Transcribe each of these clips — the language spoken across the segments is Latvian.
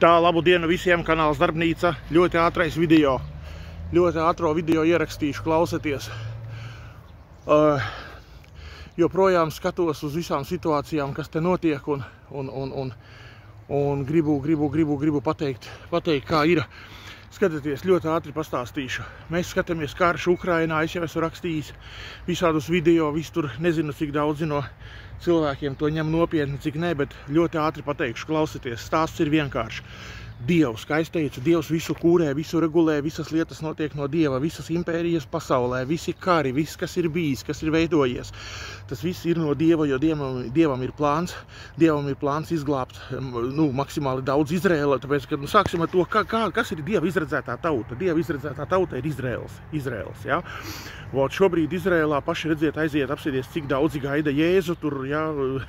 Tā, labu dienu visiem, kanāls Darbnīca, ļoti ātrais video. Ļoti ātro video ierakstīšu, klausieties. Joprojām skatos uz visām situācijām, kas te notiek, un gribu pateikt, kā ir. Skatieties, ļoti ātri pastāstīšu. Mēs skatāmies karšu Ukrainā, es jau esmu rakstījis visādus video, tur nezinu, cik daudzi no cilvēkiem to ņem nopietni, cik ne, bet ļoti ātri pateikšu, klausieties, stāsts ir vienkārši. Dievs, kā es teicu, Dievs visu kūrē, visu regulē, visas lietas notiek no Dieva, visas impērijas pasaulē, visi kari, viss, kas ir bijis, kas ir veidojies. Tas viss ir no Dieva, jo Dievam ir plāns. Dievam ir plāns izglābt maksimāli daudz Izraēla, tāpēc, ka sāksim ar to, kas ir Dieva izredzētā tauta. Dieva izredzētā tauta ir Izraels, ja? Vot šobrīd Izraēlā paši redziet, aiziet apsēties, cik daudzi gaida Jēzu, tur, ja,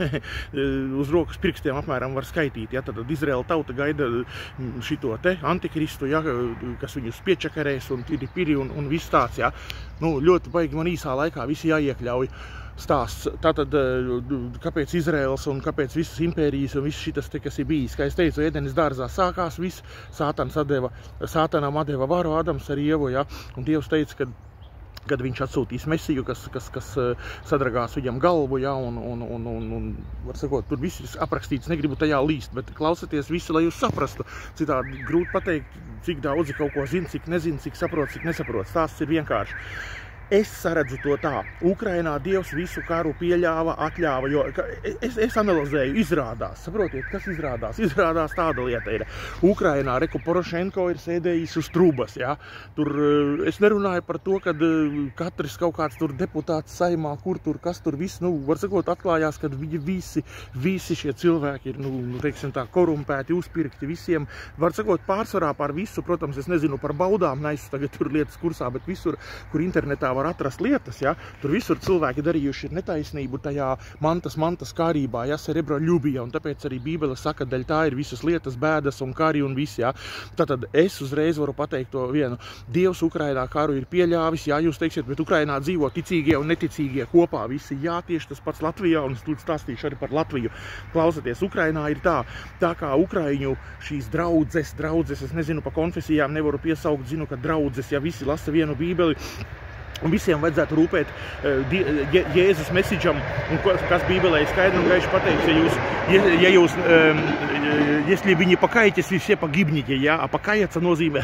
uz rokas pirkstiem apmēram var skaitīt, ja, tad Izraēla tauta gaida šito te antikristu, ja, kas viņus piečakarēs un piri un viss tāds, ja. Ļoti baigi man īsā laikā visi jāiekļauj stāsts. Tātad, kāpēc Izraels un kāpēc visas impērijas un viss šitas te, kas ir bijis. Kā es teicu, Ēdenes dārzā sākās viss, Sātanam atdeva varu Ādams ar Ievu, ja, un Dievs teica, kad viņš atsūtīs Mesiju, kas sadragās viņam galvu, ja, un var sakot, tur viss ir aprakstīts, negribu tajā līst, bet klausieties visi, lai jūs saprastu. Citādi grūti pateikt, cik daudzi kaut ko zina, cik nezina, cik saprot, cik nesaprot. Stāsts ir vienkārši. Es saredzu to tā. Ukrainā Dievs visu karu pieļāva, atļāva, jo es analizēju, izrādās. Saprotiet, kas izrādās? Izrādās tāda lieta ir. Ukrainā, reku Porošenko ir sēdējis uz trubas, ja. Tur es nerunāju par to, kad katrs kaut kāds tur deputāts saimā, kas tur viss, var sakot, atklājās, kad viņi visi šie cilvēki ir, teiksim tā, korumpēti, uzpirkti visiem. Var sakot, pārsvarā par visu, protams, es nezinu par baudām, neesmu tagad tur lietas kursā, bet visur, kur internetā var atrast lietas, ja, tur visur cilvēki darījuši ir netaisnību tajā mantas kārībā, ja, cerebro ļubija, un tāpēc arī Bībele saka, daļ tā ir visas lietas, bēdas un kari un viss, ja. Tātad es uzreiz varu pateikt to vienu. Dievs Ukrainā karu ir pieļāvis, jā, jūs teiksiet, bet Ukrainā dzīvo ticīgie un neticīgie kopā visi, jā, tieši tas pats Latvijā, un es tūlīt stāstīšu arī par Latviju. Klausieties, Ukrainā ir tā kā Ukraiņu šīs draudzes, es nezinu, pa konfesijām nevaru piesaukt, zinu, ka draudzes, ja visi lasa vienu Bībeli, un visiem vajadzētu rūpēt Jēzus mesidžam, un kas Bībelē skaidri un gaiši pateiks, ja jūs, если вы не покаетесь, вы все погибнете, ja? A pakājaca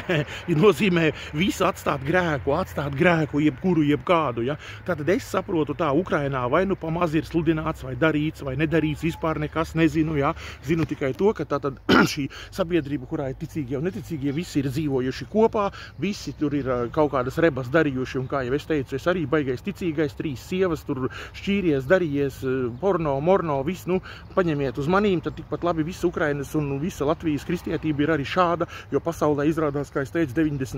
nozīmē visu atstāt grēku, jebkuru, jebkādu, ja? Tātad es saprotu tā, Ukrainā vai pamaz ir sludināts, vai darīts, vai nedarīts, vispār nekas nezinu, ja? Zinu tikai to, ka tātad šī sabiedrība, kurā ir ticīgie un neticīgie, visi ir dzīvojuši kopā, visi tur ir kaut kādas rebas darījuši, un kā jau es teicu, es arī baigais ticīgais, 3 sievas, tur šķīries, darījies, porno, morno, viss, paņemiet uz manīm, tad tikpat labi visa Ukrainas un visa Latvijas kristietība ir arī šāda, jo pasaulē izrādās, kā es teicu,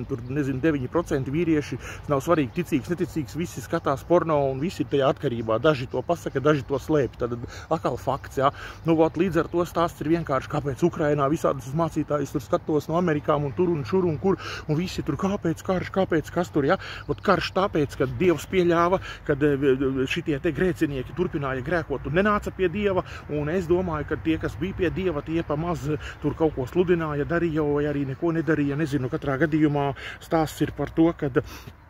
99% vīrieši, nav svarīgi ticīgs, neticīgs, visi skatās porno un visi ir tajā atkarībā, daži to pasaka, daži to slēp, tad atkal fakts, ja. Līdz ar to stāsts ir vienkārši, kāpēc Ukrainā visādas mācītājas tur skatos no Amerikām un tur un šur un kur, un visi tur, kāpēc karš, kāpēc kas tur, ja. Karš tāpēc, kad Dievs pieļāva, kad šitie te grēcinieki turpināja grēkot un nenāca pie Dieva, un es domāju, ka tie, kas bija pie Dieva, tie pamaz tur kaut ko sludināja, darīja, vai arī neko nedarīja, nezinu, katrā gadījumā stāsts ir par to, kad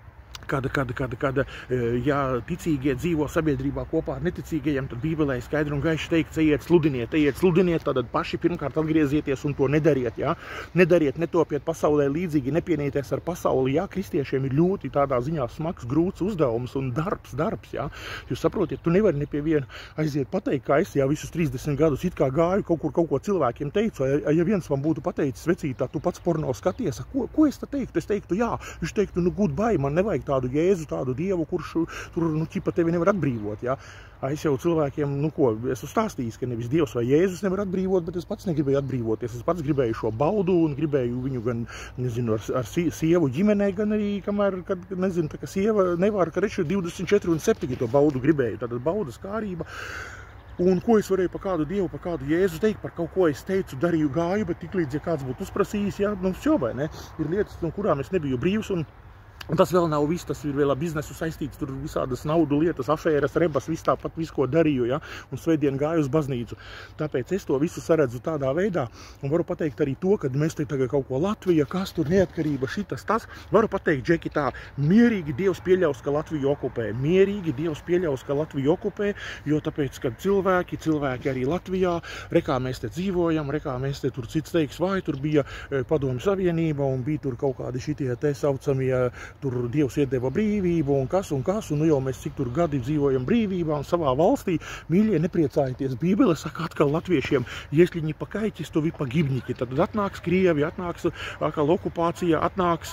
ja ticīgie dzīvo sabiedrībā kopā ar neticīgajiem, tad Bībelē skaidri un gaiši teikts, ejiet sludiniet, tad paši pirmkārt atgriezieties un to nedariet, ja? Nedariet, netopiet pasaulē līdzīgi, nepienieties ar pasauli, ja? Kristiešiem ir ļoti tādā ziņā smags, grūts uzdevums un darbs, ja? Jūs saprotiet, tu nevari ne pie viena aiziet pateikt, kā es, ja visus 30 gadus it kā gāju, kaut ko cilvēkiem teicu, ja viens man būtu pateicis, vecītā, tu pats porno skaties, ko es te teiktu? Es teiktu, jā, viņš teiktu, goodbye, man nevajag tādu Jēzu, tādu Dievu, kurš tur, ķipa tevi nevar atbrīvot, ja. Es jau cilvēkiem, esmu stāstījis, ka nevis Dievs vai Jēzus nevar atbrīvot, bet es pats negribēju atbrīvoties. Es pats gribēju šo baudu un gribēju viņu gan, nezinu, ar sievu ģimenē, gan arī, kamēr, kad, nezinu, tā ka sieva nevar, ka reči 24 un 7 to baudu gribēju, tātad baudas kārība. Un ko es varēju par kādu Dievu, par kādu Jēzu teikt, par kaut ko es teicu, darīju, gāju, bet tiklīdz, ja kāds būtu uzprasījis, ja, šķo vai ne, ir lietas, no kurām es nebiju brīvs, un Un tas vēl nav viss, tas ir vēl ar biznesu saistīts, tur visādas naudu lietas, afēras, rebas, viss tāpat visu, ko darīju, ja, un svētdien gāju uz baznīcu. Tāpēc es to visu saredzu tādā veidā, un varu pateikt arī to, kad mēs te tagad kaut ko Latvija, kas tur neatkarība, šitas, tas, varu pateikt, Džeki, tā, mierīgi Dievs pieļaus, ka Latviju okupē, mierīgi Dievs pieļaus, ka Latviju okupē, jo tāpēc, kad cilvēki arī Latvijā, rekā mēs te dzīvojam, rekā mēs te tur cits teiks, vai tur bija Padomju Savienība, un bija tur kaut kādi šitie te saucamie, tur Dievs iedeva brīvību un kas, un nu jau mēs cik tur gadi dzīvojam brīvībā un savā valstī. Mīļie, nepriecājieties, Bībele saka atkal latviešiem, если не покаетесь, то вы погибнете. Tad atnāks Krievi, atnāks atkal okupācija, atnāks,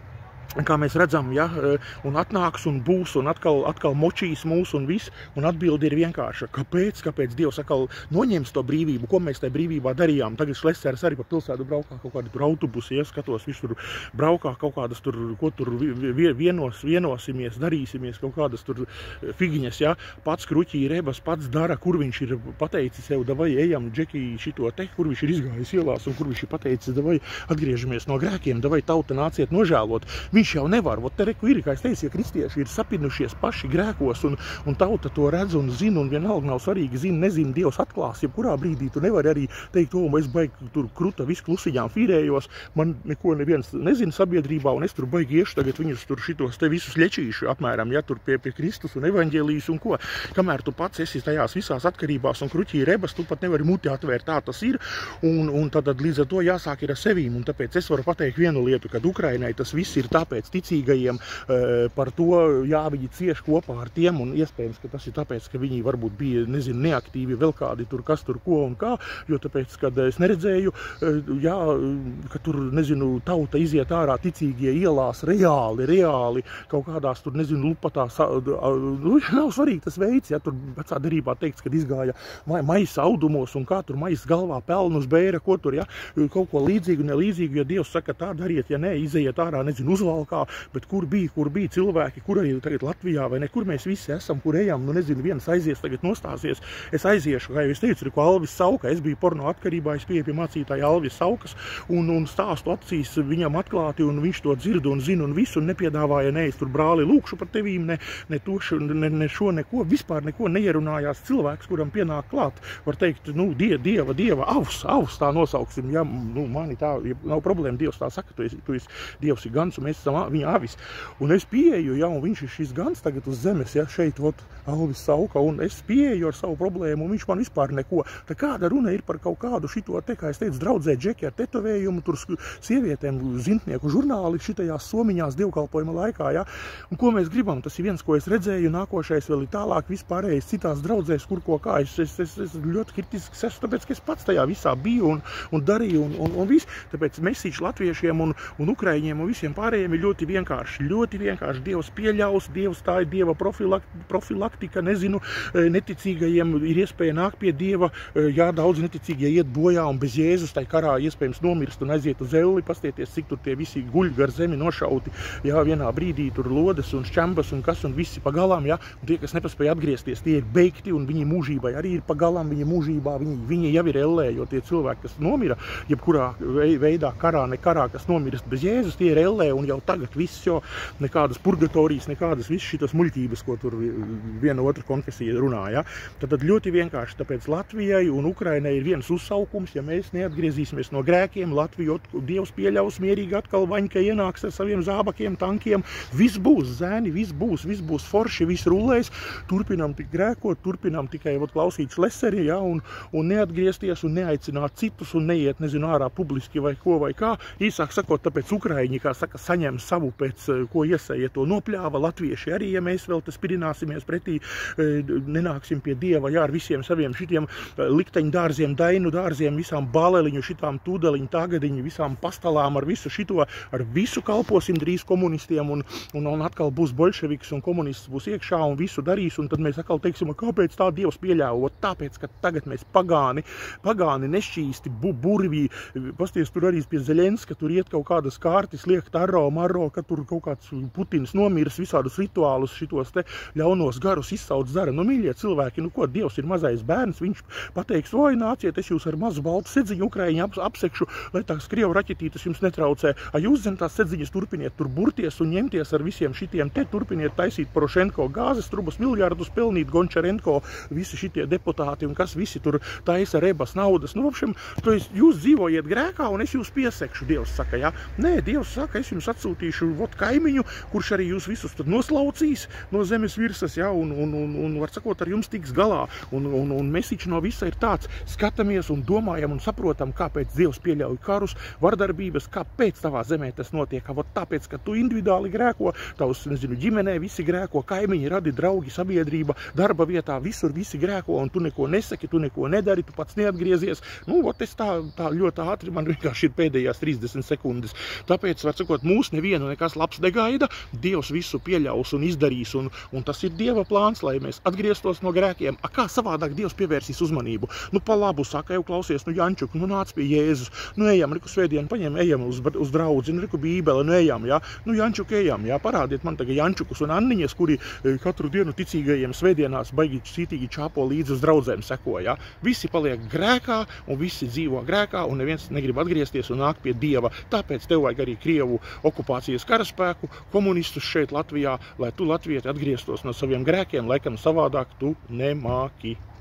kā mēs redzam, ja, un atnāks un būs, un atkal močīs mūs un viss, un atbildi ir vienkārša. Kāpēc Dievs atkal noņems to brīvību? Ko mēs tajā brīvībā darījām? Tagad Šlesers arī pa pilsētu braukā kaut kādi tur autobusi, ja skatos, viņš tur braukā kaut kādas tur, ko tur vienosimies, darīsimies, kaut kādas tur figiņas, ja, pats kruķī rebas, pats dara, kur viņš ir pateicis sev, davai ejam, Džeki, šito te, kur viņš ir izgājis ielās, un kur viņš ir pateicis, davai atgriežamies no grēkiem, davai tauta nāciet nožēlot. Viņš jau nevar, vot te reku ir, kā es teicu, ja kristieši ir sapinušies paši grēkos, un tauta to redz un zina, un vienalga nav svarīgi, nezina, Dievs atklās, jebkurā brīdī tu nevari arī teikt, es baigi tur kruta visu klusiņām fīrējos, man neko neviens nezina sabiedrībā, un es tur baigi iešu tagad viņus tur šitos te visus ļečīšu apmēram, ja tur pie Kristus un evaņģēlijas un ko. Kamēr tu pats esi tajās visās atkarībās un kruķī rebas, tu pat nevari muti atvērt, tā tas ir, un tad līdz ar to jāsāk ir ar sevīm, un tāpēc es varu pateikt vienu lietu, kad Ukrainai tas viss ir tāpēc ticīgajiem par to, jā, viņi cieš kopā ar tiem, un iespējams, ka tas ir tāpēc, ka viņi varbūt bija, nezinu, neaktīvi vēl kādi tur, kas tur ko un kā, jo tāpēc, kad es neredzēju, jā, ka tur, nezinu, tauta iziet ārā ticīgie ielās reāli, kaut kādās tur, nezinu, lupatās, nav svarīgi tas veids, ja tur vecā derībā teikts, kad izgāja maisa audumos un kā tur maisa galvā pelnus bēra, ko tur, ja, kaut ko līdzīgu, nelīdzīgu, ja Dievs saka tā dariet, ja ne, izejiet ārā, nezinu, uzvalkā, bet kur bija cilvēki, kur arī tagad Latvijā, vai ne, kur mēs visi esam, kur ejam, nu nezinu, viens aizies, tagad nostāsies, es aiziešu, kā jau es teicu, ko Alvis Sauka, es biju porno atkarībā, es pieeju pie mācītāja Alvis Saukas, un stāstu acīs viņam atklāti, un viņš to dzird un zina un visu, un nepiedāvāja, ne, es tur brāli lūkšu par tevīm, ne šo neko, vispār neko neierunājās cilvēks, kuram pienāk klāt, var teikt, nu, dieva, avs, tā nosauksim, ja, nu, mani tā, nav problēma, Dievs tā saka, tu esi Dievs ir gans, un mēs esam viņa avis. Un es pieeju, ja, un viņš ir šis gans tagad uz zemes, ja, šeit, vot, Alvis Sauka, un es pieeju ar savu problēmu, un viņš man vispār neko. Tā kāda runa ir par kaut kādu šito te, kā es teicu, draudzē Džeki ar tetovējumu, tur sievietēm, zintnieku žurnāli šitajās somiņās dievkalpojuma laikā, ja. Un ko mēs gribam, tas ir viens, ko es redzēju, nākošais vēl ir tālāk vispārējais citās draudzēs, kur ko kā. Es ļoti kritisks esmu, tāpēc, ka es pats tajā visā biju un darīju un viss. Tāpēc mesīčs latviešiem un ukraiņiem un visiem pārējiem ir ļoti vienkārši. Dievs pieļaus, Dievs tā ir Dieva profilaktika, nezinu, neticīgajiem ir iespēja nākt pie Dieva, jā, daudz neticīgie iet bojā un bez Jēzus tai karā iespējams nomirst un aiziet uz elli, pastieties, cik tur tie visi guļ gar zemi nošauti, jā, vienā brīdī tur lodes un šķembas un kas un visi pagalām, jā, un tie, kas nepaspēja atgriezties, tie ir beigti un viņi mūžībai arī ir pagalām, viņa mūžībā, viņi jau ir ellē, jo tie cilvēki, kas nomira, jebkurā veidā karā, ne karā, kas nomirst bez Jēzus, tie ir ellē un jau tagad viss, jo nekādas purgatorijas, nekādas viss šitas muļķības, ko tur viena otra konfesija runā, ja. Tad ļoti vienkārši, tāpēc Latvijai un Ukrainai ir viens uzsaukums, ja mēs neatgriezīsimies no grēkiem, Latviju Dievs pieļaus mierīgi atkal Vaņka ienāks ar saviem zābakiem, tankiem, viss būs zēni, viss būs forši, viss rulēs, turpinām tik grēkot, turpinām tikai klausīt Šleseri, ja, un neatgriezties un neaicināt citus un neiet, nezinu, ārā publiski vai ko vai kā. Īsāk sakot, tāpēc Ukraiņi, kā saka, saņem savu pēc, ko iesēja to nopļāva, latvieši arī, ja mēs vēl tas pirināsimies pretī, nenāksim pie Dieva, jā, ar visiem saviem šitiem likteņu dārziem, dainu dārziem, visām baleliņu, šitām tūdeliņu tagadiņu, visām pastalām, ar visu šito, ar visu kalposim drīz komunistiem, un atkal būs bolševiks un komunists būs iekšā un visu darīs, un tad mēs atkal teiksim, kāpēc tā Dievs pieļāva, tāpēc, ka tagad mēs pagāni nešķīsti, burvī, pasties tur arī pie Zeļenska, tur iet kaut kādas kārtis, liek tarro marro, ka tur kaut kāds Putins nomirs, visādus rituālus, šitos te ļaunos garus izsauc dara. Nu, mīļie cilvēki, nu ko, Dievs ir mazais bērns, viņš pateiks, oi, nāciet, es jūs ar mazu baltu sedziņu Ukraiņu apsekšu, lai tās Krievu raķetītes jums netraucē. A jūs zem tās sedziņas turpiniet tur burties un ņemties ar visiem šitiem te, turpiniet taisīt Porošenko gāzes trubas, miljardus pelnīt, Gončarenko, visi šitie deputāti un kas visi tur taisa rebas naudas. Nu, vapšiem, jūs dzīvojiet grēkā un es jūs piesekšu, Dievs saka, ja? Nē, Dievs saka, es jums atsūtīšu kaimiņu, kurš arī jūs visus tad noslaucīs no zemes virsas, ja? Un var sakot, ar jums tiks galā. Un mesiķis no visa ir tāds, skatāmies un domājam un saprotam, kāpēc Dievs pieļauj karus, vardarbības, kāpēc tavā zemē tas notiek. Tāpēc, ka tu individuāli grēko, tavs, nezinu, ģimenē visi grēko, kaimiņi, radi, draugi, sabiedrība, darba vietā, visur visi grēko, un tu neko nesaki, tu neko nedari, tu pats neatgriezies. Nu, es tā ļoti ātri, man vienkārši ir pēdējās 30 sekundes. Tāpēc, var sakot, mūs nevienu nekas labs negaida, Dievs visu pieļaus un izdarīs, un tas ir Dieva plāns, lai mēs atgrieztos no grēkiem. Kā savādāk Dievs pievērsīs uzmanību? Nu, pa labu saka, jau klausies, nu, Jančuk, nu, nāc pie Jēzus, nu, ejam, riku svētdienu, paņem, ejam uz draudzi, nu, riku bībele, nu, ejam, jā, nu, Jančuk, ejam, jā, parādiet man tagad Jančukus un Anniņas, kuri katru dienu ticīgajiem svētdienās baigi cītīgi čāpo līdz uz draudzēm seko, jā. Visi paliek grēkā un visi dzīvo grēkā un neviens negrib atgriezties un nākt pie Dieva. Tāpēc tev vajag arī Krievu okupācijas karaspēku, komunistus šeit Latvijā, lai tu latvieti atgrieztos no saviem grēkiem, laikam savādāk tu nemāki.